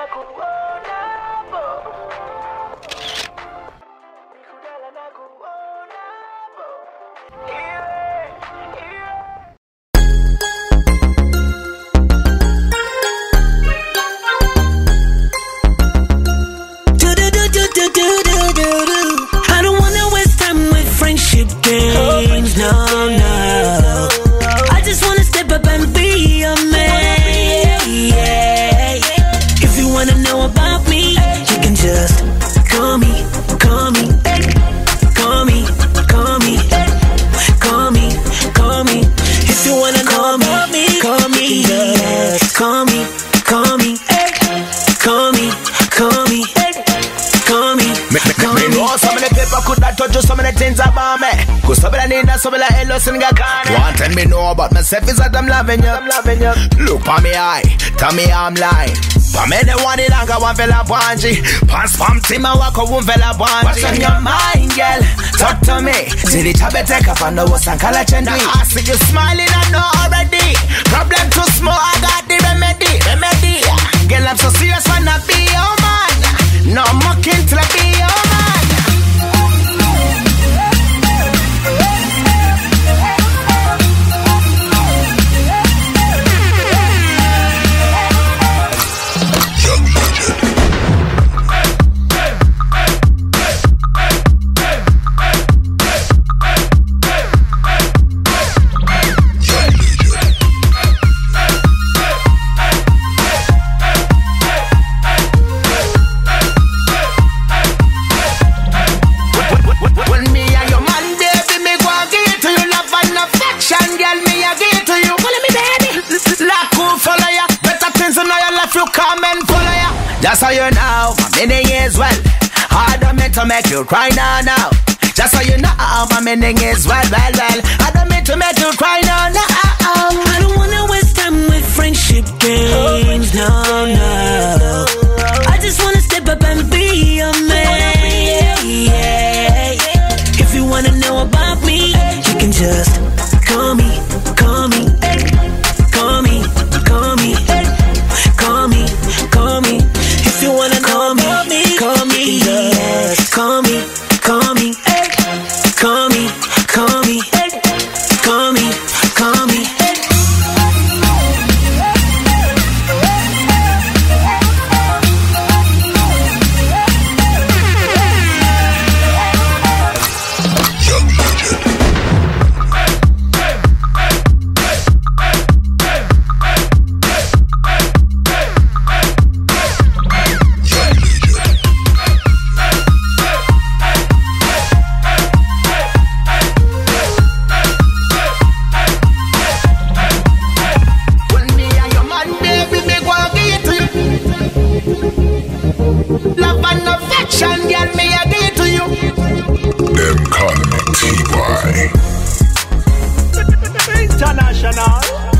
I don't wanna waste time with friendship games, no. I just wanna step up and be a man, yeah. If you wanna know about me, you can just call me, call me, call me, call me, call me, call me. If you wanna know about me, call me, just call me, call me, call me, call me, call me. Me know some of the people could not touch you, some of the things about me. Cause some of the need some of the hellos in the can. One thing me know about myself is that I'm loving you, Look for me eye, tell me I'm lying. For me the one in Langa, one fella wanji. Pants pam team and walk one fella wanji. What's on your mind, girl? Talk to me. See the tablet take up and know what's on color change. I see you smiling, I know already. Problem too small, I got the remedy. Girl, I'm so serious when I be your man. No mocking till I be your man. Just so you know, my meaning is well. I don't mean to make you cry now. Just so you know, my meaning is well. I don't mean to make you cry now. I don't wanna waste time with friendship games, no. I just wanna step up and be a man, yeah. If you wanna know about me, you can just call me, call me, call me, call me, call me, call me. If you wanna call me, call me, just call me, call me, call me, call me, call me, call me. Love and affection, girl, me I give it to you. Them call me T.Y. International.